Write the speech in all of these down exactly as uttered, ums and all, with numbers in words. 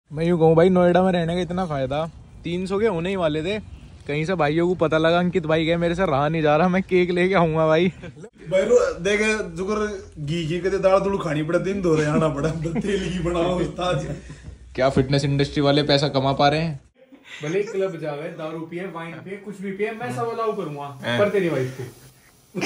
मैं यूँ कहूँ भाई, नोएडा में रहने का इतना फायदा, तीन सौ के होने ही वाले थे, कहीं से भाइयों को पता लगा अंकित भाई गए, मेरे से रहा नहीं जा रहा, मैं केक लेके आऊंगा भाई। भाई देखे जुगर घी घी के दाल दूल खानी पड़े, दिन दो आना पड़ा, तेल की बनाओ उस्ताद। क्या फिटनेस इंडस्ट्री वाले पैसा कमा पा रहे हैं? भले क्लब जावे, दारू पिए, वाइन पिए, कुछ भी पिए, मैं सब अलाउ करूंगा, पर तेरी वाइफ को।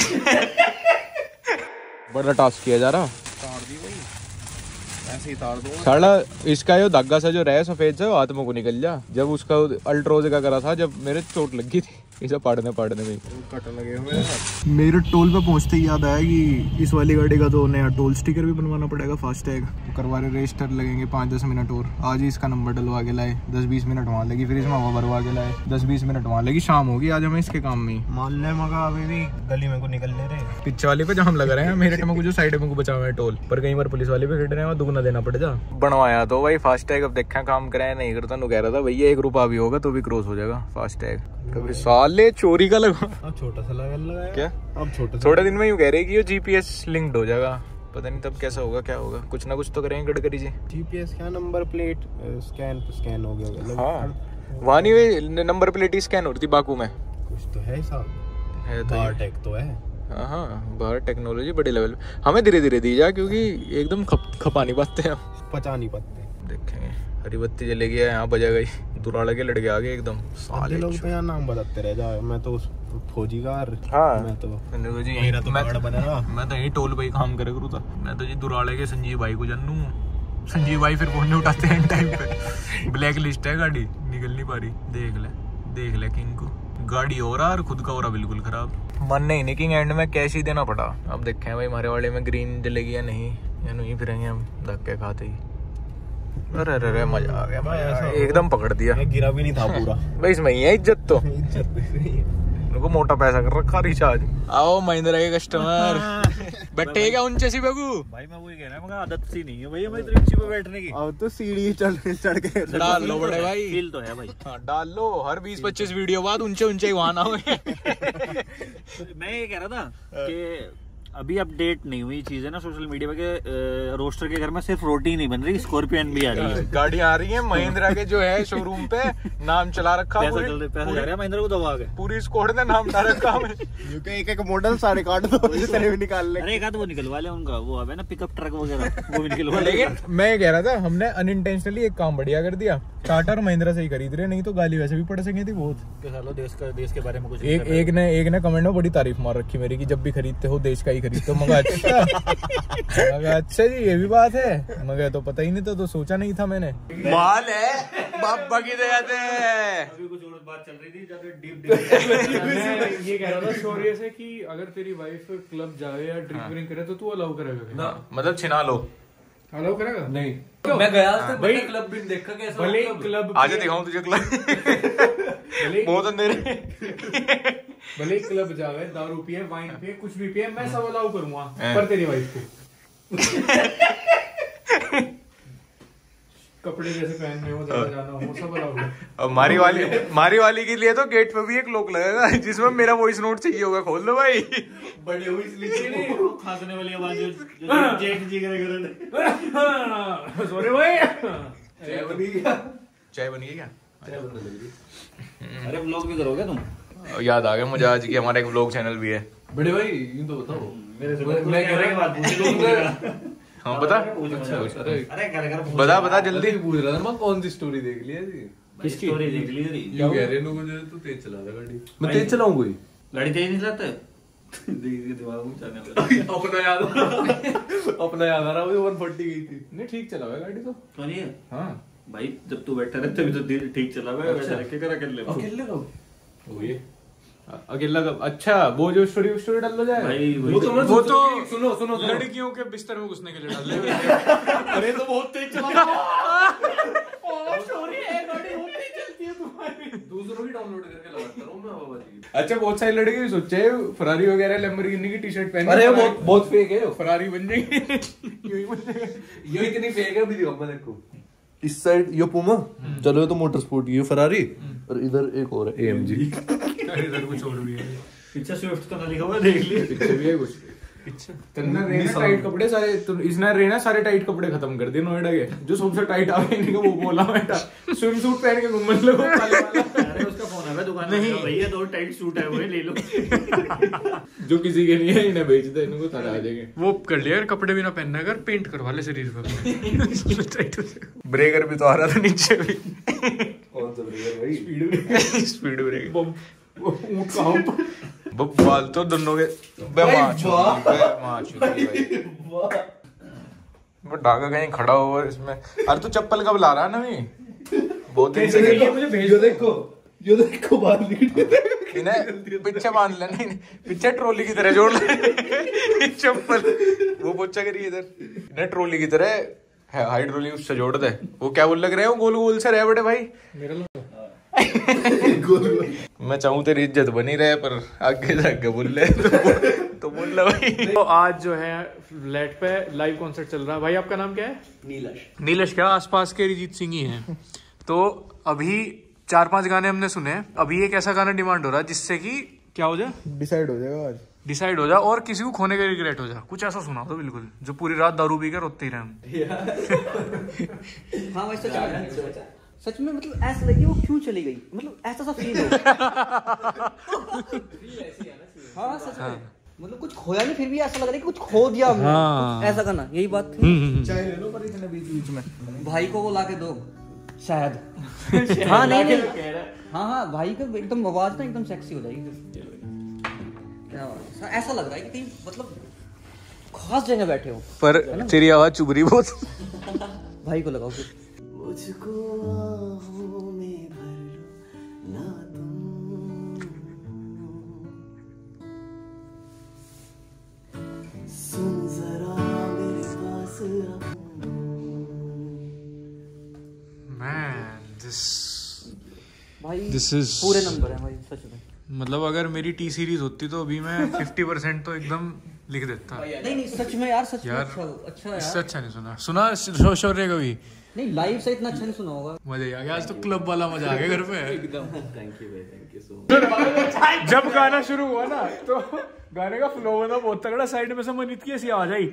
बड़ा टास्क किया जा रहा। तार दी भाई, ऐसे ही तार दूंगा साला इसका जो धागा सा जो रहे सफेद से, वो हाथ में को निकल जा। जब उसका अल्ट्रोज का करा था, जब मेरे चोट लगी थी इसे पढ़ने पढ़ने में, कट लगे हुए हैं। मेरे टोल पे पहुंचते ही याद आया कि इस वाली गाड़ी का तो नया टोल स्टिकर भी बनवाना पड़ेगा, फास्ट टैग करवा रहे, रजिस्टर लगेंगे पाँच दस मिनट और। आज ही इसका नंबर डलवा के लाए, दस बीस मिनट वहाँ लगी, फिर इसमें हवा भरवा के लाए, दस बीस मिनट वहाँ लगी, शाम होगी आज हमें इसके काम में। मान ले मगा अभी भी गली में को निकलने रहे, पीछे वाले पे जाम लगा रहे हैं, मेरे में को जो साइड में को बचा हुआ है टोल पर, कई बार पुलिस वाले पे खड़े रहे हैं, दुगना देना पड़ जा। बनवाया तो भाई फास्ट टैग, अब देखा काम कराया नहीं करता, नु कह रहा था भैया एक रुपया भी होगा तो भी क्रॉस हो जाएगा फास्ट टैग। कभी साले चोरी का लगा, अब छोटा सा लगा लगाया क्या, अब छोटा थोड़े दिन में यूँ कह रहे कि ये जीपीएस लिंक्ड हो जाएगा, पता नहीं तब कैसा होगा क्या होगा, कुछ ना कुछ तो करेंगे गडकरी जी। जीपीएस क्या, नंबर प्लेट स्कैन स्कैन हो गया। हाँ वहाँ नहीं नंबर प्लेट ही स्कैन होती बाकू में, कुछ तो है साहब, है तो बाहर टेक तो है। हाँ हाँ बाहर टेक्नोलॉजी बड़े लेवल, हमें धीरे धीरे दी जा, क्योंकि एकदम खप खपा नहीं पाते हम, पचा नहीं पाते। देखेंगे हरी बत्ती जले गया, यहाँ बजा गई, दुराड़ा के लड़के आगे एकदम साले लोग तो यहाँ नाम बताते रह जाए, मैं तो उस फौजी का, हाँ मैं तो जी मेरा तो कार्ड बना रहा, मैं तो यही टोल भाई काम करे करूँ था, मैं तो जी दुराड़े के संजीव भाई को जानू, संजीव भाई फिर फोन नहीं उठाते हैं टाइम पे, ब्लैक लिस्ट है गाड़ी, निकल नहीं पा रही, देख ले देख ले किंग को, गाड़ी हो रहा और खुद का हो रहा बिल्कुल खराब, मन नहीं निकिंग एंड में कैश ही देना पड़ा। अब देखें भाई हमारे वाले में ग्रीन जलेगी या नहीं, या नहीं फिरेंगे हम धक्के खाते ही। अरे अरे अरे मजा आ गया, मजा एकदम पकड़ दिया, गिरा भी नहीं था पूरा भाई इसमें ही है इज्जत तो, इज्जत उनको मोटा पैसा कर रखा रिचार्ज। आओ महिंद्रा के कस्टमर बैठे क्या ऊंचे सी बगू, भाई मैं वही कह रहा हूं, मगर आदत सी नहीं है भाई हमें इतनी ऊंची पे बैठने की। अब तो सीढ़ी चढ़ चढ़ के डाल लो बड़े भाई, फील तो है भाई। हाँ डाल लो, हर बीस पच्चीस वीडियो बाद ऊंचे ऊंचे ही वहां ना हो। मैं ये कह रहा था कि अभी अपडेट नहीं हुई चीज है ना सोशल मीडिया पे के रोस्टर के घर में सिर्फ रोटी नहीं बन रही, स्कॉर्पियन भी आ रही है, गाड़ी आ रही है महिंद्रा के जो है शोरूम पे, नाम चला रखा, पैसा चल रहा पैसा जा रहा है महिंद्रा को दबा के, पूरी स्क्वाड ने नाम डाल रखा हमें, एक एक मॉडल सारे काट दो तेरे भी निकाल ले। अरे एक आध वो निकलवा ले उनका, वो है ना पिकअप ट्रक वगैरह, वो भी निकलवा ले। लेकिन मैं कह रहा था हमने अनइंटेंशनली एक काम बढ़िया कर दिया, टाटा और महिंद्रा से ही खरीद रहे, नहीं तो गाली वैसे भी पड़ सकी थी बहुत। देश का देश के बारे में कुछ एक एक ने एक ने कमेंट में बड़ी तारीफ मार रखी मेरी कि जब भी खरीदते हो देश का ही खरीदते हो, मगर अच्छा मगर अच्छा जी ये भी बात है, मगर तो पता ही नहीं था, तो सोचा नहीं था मैंने। माल है बाबा की देते हैं, अभी कुछ और बात चल रही थी ज्यादा डीप डीप मैं ये कह रहा था स्टोरी से कि अगर तेरी वाइफ क्लब जाए या ड्रिंक व्रिंक करे तो तू अलाउ करेगा, मतलब छिना लो, अलाउ करेगा? नहीं मैं गया था भाई, क्लब भी देखा कैसा, भले क्लब आजा दिखाऊं तुझे क्लब, बहुत अंधेरे, भले क्लब जावे, दारू पिए, वाइन पिए, कुछ भी पिए, मैं सब अलाउ करूंगा, पर तेरी वाइफ को कपड़े जैसे पहनने हो, ज्यादा जाना हो, सब अलाउ है। अब मारी वाली मारी वाली के लिए तो गेट पे भी एक लोक लगेगा जिसमें मेरा वॉइस नोट चाहिए होगा, खोल दो भाई। बड़े हुई इसलिए खांसने वाली आवाज जो जेठ जी करे, सॉरी भाई, चाय बनी क्या, चाय बनी है क्या? चाय बनने लग रही। अरे व्लॉग भी करोगे तुम? याद आ गया मुझे आज की हमारा एक व्लॉग चैनल भी है। बड़े भाई यूं तो बताओ, मेरे से मैं कह रहा हूं हाँ बता, अरे अरे कर कर बता बता जल्दी। पूछ रहा था मैं कौन सी स्टोरी देख लिया थी, किसकी स्टोरी देख ली तेरी? यूं कह रहे लोग मुझे तो तेज चला रहा गाड़ी, मैं तेज चलाऊं कोई गाड़ी तेज नहीं चलाता दिमाग में चलने वाला अपना याद अपना याद आ रहा मुझे, वन फोर्टी गई थी, नहीं ठीक चला हुआ गाड़ी तो, कौन है हाँ भाई, जब तू बैठा रहता है तो ठीक चला हुआ है, वैसे रख के करा कर ले अकेले रहो वो ये अकेला कब, अच्छा वो जो स्टोरी स्टोरी डाल लो जाए भाई वो तो मैं वो तो सुनो सुनो लड़कियों के बिस्तर में घुसने के लिए डाल ले। अरे तो बहुत तेज चला स्टोरी है, गाड़ी बहुत तेज चलती है तुम्हारी, दूसरों की डाउनलोड करके लगाता रहूं मैं बाबा जी। अच्छा बहुत सारे लड़के भी सोचे फरारी वगैरह लैम्बोर्गिनी की टी शर्ट पहन, अरे बहुत बहुत फेक है, फरारी बन जाएगी, यूं ही बन जाएगा। ये इतनी फेक है, भी दिखाऊंगा देखो। इस साइड ये पूमा, चलो ये तो मोटर स्पोर्ट, ये फरारी, और इधर एक और है एएमजी, इधर कुछ और भी है, पीछे स्विफ्ट तो ना लिखा हुआ है, देख लिए पीछे भी है कुछ। तन्ना रहना टाइट कपड़े सारे, तो इसने रहना सारे टाइट कपड़े खत्म कर दिए नोएडा के, जो सबसे टाइट आ गए इनका वो बोला बेटा स्विम सूट पहन के घूमने लगो काले वाला। अरे उसका फोन है दुकान में, नहीं भैया दो टाइट सूट है वो ले लो। जो किसी के नहीं है इन्हें बेच दे, इनको तारा आ जाएंगे। वो कर लिया यार, कपड़े भी ना पहनना कर, पेंट करवा ले शरीर पर। ब्रेकर भी तो आ रहा था नीचे भी। कौन सा ब्रेकर भाई? Speed breaker, speed breaker. ऊंट का हम्प। बाल तो दोनों के ढाका कहीं खड़ा हो इसमें। अरे तू चप्पल कब ला रहा है नवी? बहुत दिन से मुझे भेज यो देखो, यो देखो बाहर निकल। इन्हें पीछे बांध लेना, नहीं पीछे ट्रॉली की तरह जोड़ ले चप्पल। वो पोचा करिए इधर, इन्हें ट्रॉली की तरह है, हाइड्रोली उससे जोड़ दे। वो क्या बोल लग रहे हो, गोल गोल से रहे बड़े भाई। मैं चाहूँ तेरी इज्जत बनी रहे, पर आगे जाके बोल ले तो बोल ले भाई। तो आज जो है फ्लैट पे लाइव कॉन्सर्ट चल रहा है। भाई आपका नाम क्या है? नीलश। नीलश क्या, आसपास के अरिजीत सिंह ही हैं। तो अभी चार पांच गाने हमने सुने, अभी एक ऐसा गाना डिमांड हो रहा है जिससे कि क्या हो जाए, डिसाइड हो जाएगा आज, डिसाइड हो जाए और किसी को खोने का रिग्रेट हो जाए। कुछ ऐसा सुना दो बिल्कुल, जो पूरी रात दारू पी कर रोते ही रहे हम। हाँ भाई सच में, सच में मतलब ऐसा लगी वो क्यों चली गई, मतलब ऐसा सा फील हो। हाँ सच में, मतलब कुछ खोया नहीं, फिर भी ऐसा लग रहा है कि कुछ खो दिया हमने। हाँ। ऐसा करना, यही बात थी। चाय ले लो पर इतने बीच बीच में। भाई को वो ला के दो शायद। हाँ नहीं नहीं, हाँ हाँ भाई का एकदम आवाज ना एकदम सेक्सी हो जाएगी। क्या बात है, ऐसा लग रहा है कि कहीं मतलब खास जगह बैठे हो। पर तेरी आवाज चुभ रही बहुत। भाई को लगाओ फिर। मुझको आहों में भर लो ना तुम, सुन जरा मेरे पास आ। Man, this भाई This is- पूरे नंबर है भाई सच में। मतलब अगर मेरी टी सीरीज होती तो अभी मैं फिफ्टी परसेंट तो एकदम लिख देता। नहीं नहीं सच में यार, सच में यार अच्छा अच्छा इससे यार। अच्छा नहीं सुना सुना शो शौर्य कभी। नहीं लाइव से इतना अच्छा नहीं सुना होगा। मजा आ गया, आज तो क्लब वाला मजा आ गया घर पे। एकदम थैंक यू भाई, थैंक यू सो मच। जब गाना शुरू हुआ ना तो गाने का फ्लो बना बहुत तगड़ा, साइड में से मनीत की ऐसी आवाज आई।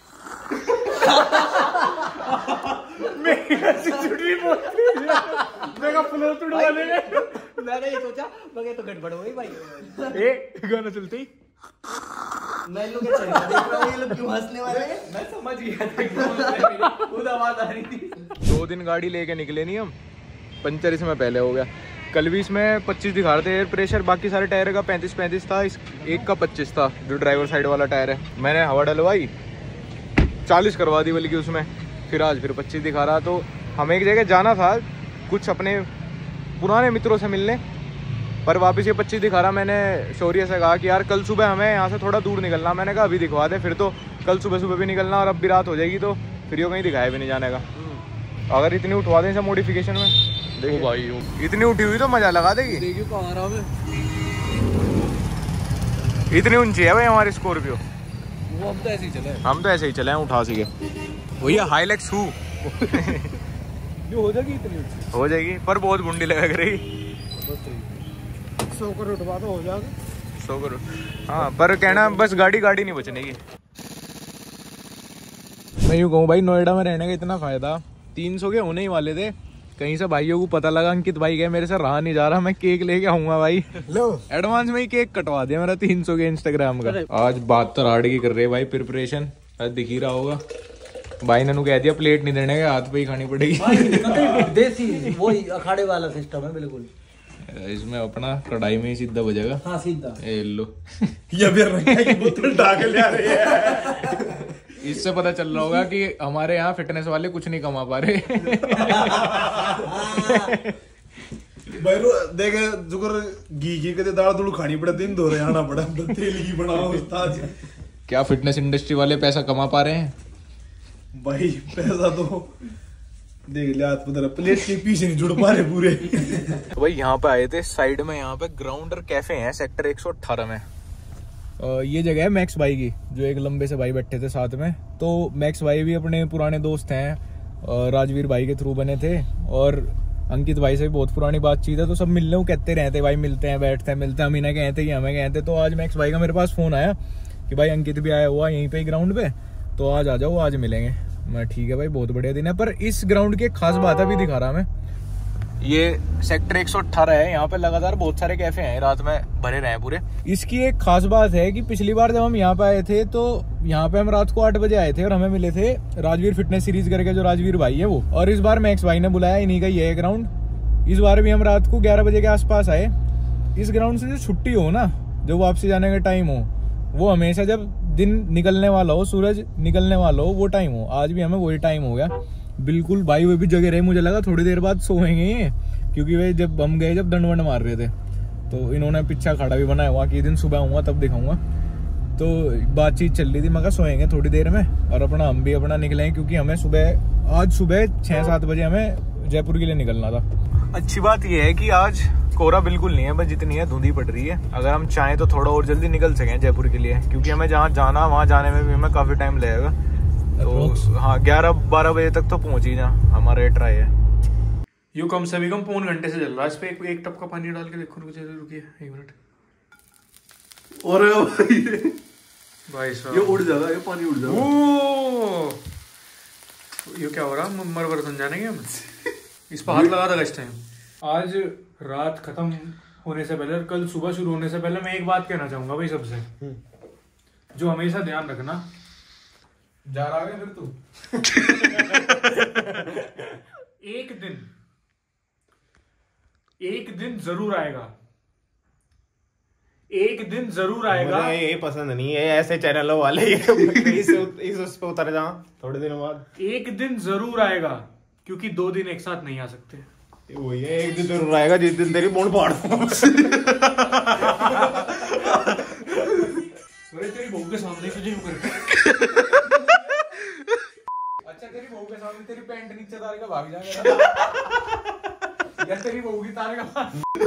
मेरी ऐसी चुटरी बोलती है, मेरा फ्लो तुड़वाने में। मैंने ये सोचा मगर तो गड़बड़ हो गई भाई। ए गाना चलते ही मैं लोग क्या चल रहा देख रहा हूं, ये लोग क्यों हंसने वाले हैं। मैं समझ गया था एकदम, खुद आवाज आ रही थी। दो दिन गाड़ी लेके निकले नहीं हम, पंचर इसमें पहले हो गया। कल भी इसमें पच्चीस दिखा रहे थे एयर प्रेशर, बाकी सारे टायर का पैंतीस पैंतीस था, इस एक का पच्चीस था जो ड्राइवर साइड वाला टायर है। मैंने हवा डलवाई, चालीस करवा दी बल्कि उसमें, फिर आज फिर पच्चीस दिखा रहा। तो हमें एक जगह जाना था कुछ अपने पुराने मित्रों से मिलने, पर वापस ये पच्चीस दिखा रहा। मैंने शौर्य से कहा कि यार कल सुबह हमें यहाँ से थोड़ा दूर निकलना, मैंने कहा अभी दिखवा दे, फिर तो कल सुबह सुबह भी निकलना और अब भी रात हो जाएगी, तो फिर यो कहीं दिखाया भी नहीं जाने का। अगर इतनी उठवा दें सब मॉडिफिकेशन में, देखो भाई इतनी उठी हुई तो मजा लगा देगी। देखियो कहां आ रहा है, इतनी ऊंची है भाई हमारी स्कॉर्पियो। वो हम तो ऐसे ही चले, हम तो ऐसे ही चले हैं उठा सके। भैया हाईलैक्स हूँ जो हो जाएगी इतनी ऊंची, हो जाएगी, पर बहुत गुंडी लग रही। सौ करोड़ उठवा तो हो जाएगा। सौ करोड़ हाँ, पर कहना बस गाड़ी गाड़ी नहीं बचने की। मैं यूँ कहूँ भाई, नोएडा में रहने का इतना फायदा, तीन सौ के होने ही वाले थे, कहीं से भाइयों को पता लगा अंकित भाई गए मेरे से रहा नहीं जा रहा, मैं केक लेके आऊंगा भाई। लो एडवांस में ही केक कटवा दिया मेरा तीन सौ के इंस्टाग्राम का। आज बात तो राड की कर रही है भाई, प्रिपरेशन आज दिख ही रहा होगा। भाई ने कह दिया प्लेट नहीं देने के, हाथ पे ही खानी पड़ेगी। देसी वो अखाड़े वाला सिस्टम है बिल्कुल। इसमें अपना कढ़ाई में ही सीधा बजेगा। हाँ सीधा। ए लो ये भी रंगा की बोतल डाल ले आ रही है। इससे पता चल रहा होगा कि हमारे यहाँ फिटनेस वाले कुछ नहीं कमा पा रहे। भाई देख जुगर घी घी के दाल दूल खानी पड़े, दिन धो रहे आना पड़ा, तेल की बनाओ उस्ताद। क्या फिटनेस इंडस्ट्री वाले पैसा कमा पा रहे हैं भाई? पैसा तो देख ले, हाथ पता प्लेट के पीछे नहीं जुड़ पा रहे पूरे। तो भाई यहाँ पे आए थे साइड में, यहाँ पे ग्राउंडर कैफे है सेक्टर एक सौ अठारह में। ये जगह है मैक्स भाई की, जो एक लंबे से भाई बैठे थे साथ में। तो मैक्स भाई भी अपने पुराने दोस्त हैं, राजवीर भाई के थ्रू बने थे, और अंकित भाई से भी बहुत पुरानी बातचीत है। तो सब मिलने को कहते रहते भाई, मिलते हैं बैठते हैं मिलते हैं। हम इन्हें कहते कि हमें कहते। तो आज मैक्स भाई का मेरे पास फोन आया कि भाई अंकित भी आया हुआ यहीं पे ही ग्राउंड पे, तो आज आ जाओ, आज मिलेंगे। मैं ठीक है भाई, बहुत बढ़िया दिन है। पर इस ग्राउंड की एक खास बात अभी दिखा रहा मैं, ये सेक्टर एक सौ अठारह है, यहाँ पे लगातार बहुत सारे कैफे हैं, रात में भरे रहे हैं पूरे। इसकी एक खास बात है कि पिछली बार जब हम यहाँ पे आए थे तो यहाँ पे हम रात को आठ बजे आए थे और हमें मिले थे राजवीर फिटनेस सीरीज करके, जो राजवीर भाई है वो। और इस बार मैक्स भाई ने बुलाया, इन्हीं का ये है ग्राउंड। इस बार भी हम रात को ग्यारह बजे के आसपास आए। इस ग्राउंड से जो छुट्टी हो ना, जो वापसी जाने का टाइम हो, वो हमेशा जब दिन निकलने वाला हो, सूरज निकलने वाला हो, वो टाइम हो। आज भी हमें वही टाइम हो गया बिल्कुल भाई। वो भी जगह रहे, मुझे लगा थोड़ी देर बाद सोएंगे ये, क्योंकि वे जब हम गए जब दंड वंड मार रहे थे तो इन्होंने पीछा खड़ा भी बनाया हुआ कि दिन सुबह आऊँगा तब दिखाऊंगा। तो बातचीत चल रही थी, मैं कहा सोएंगे थोड़ी देर में और अपना हम भी अपना निकलेंगे, क्योंकि हमें सुबह आज सुबह छः सात बजे हमें जयपुर के लिए निकलना था। अच्छी बात यह है कि आज कोहरा बिल्कुल नहीं है, बस जितनी है धुंधी पड़ रही है। अगर हम चाहें तो थोड़ा और जल्दी निकल सकें जयपुर के लिए, क्योंकि हमें जहाँ जाना वहाँ जाने में भी हमें काफ़ी टाइम लगेगा। तो हाँ, ग्यारह बारह बजे तक तो पहुँच ही जा, हमारा ये ट्राई है। यू कम से भी कम पौन घंटे से चल रहा है। इस पे एक, एक टप का पानी डाल के देखो, रुकिए रुकिए एक मिनट। और भाई भाई साहब ये उड़ जाएगा, ये पानी उड़ जाएगा। ओ ये क्या हो रहा है? मर बर्तन जाने के हम इस पर हाथ लगा था इस टाइम। आज रात खत्म होने से पहले, कल सुबह शुरू होने से पहले मैं एक बात कहना चाहूंगा भाई सबसे, जो हमेशा ध्यान रखना। जा रहा है फिर तू एक दिन एक दिन जरूर आएगा, एक दिन जरूर आएगा। मुझे ये पसंद नहीं है ऐसे चैनलों वाले इस इस उस पे उतर जा थोड़े दिनों बाद। एक दिन जरूर आएगा, क्योंकि दो दिन एक साथ नहीं आ सकते। वही है, एक दिन जरूर आएगा जिस दिन तेरी बोन फाड़ दूं। अरे तेरी बहू के सामने तुझे यूं करके अच्छा तेरी बहू के सामने तेरी पैंट नीचे तार का भाग जाएगा या तेरी बहू की तार का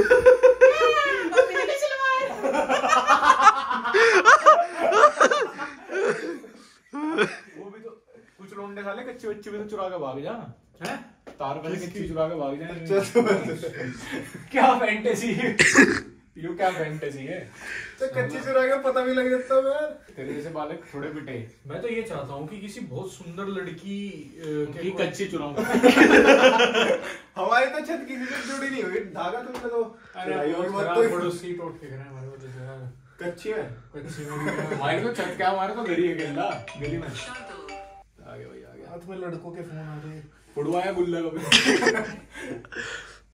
वो भी तो कुछ लोंडे साले कच्चे बच्चे भी तो चुरा के भाग जा हैं, तार पहले कच्ची चुरा के भाग जाए। क्या फैंटेसी है यू, क्या फैंटेसी है? तो कच्ची चुरा के पता भी लग जाता है यार। तेरे जैसे बालक थोड़े पिटे। मैं तो ये चाहता हूँ कि किसी बहुत सुंदर लड़की की कच्ची चुराऊं। हमारी तो छत किसी से जुड़ी नहीं हुई, धागा तुमने तो पड़ोसी टोट के हमारे वजह से कच्ची है, कच्ची में हमारी तो छत क्या, हमारे तो गली है गला गली में। आगे भाई आगे, हाथ में लड़कों के फोन आ रहे हैं, फुड़वाया गुल्ला कभी।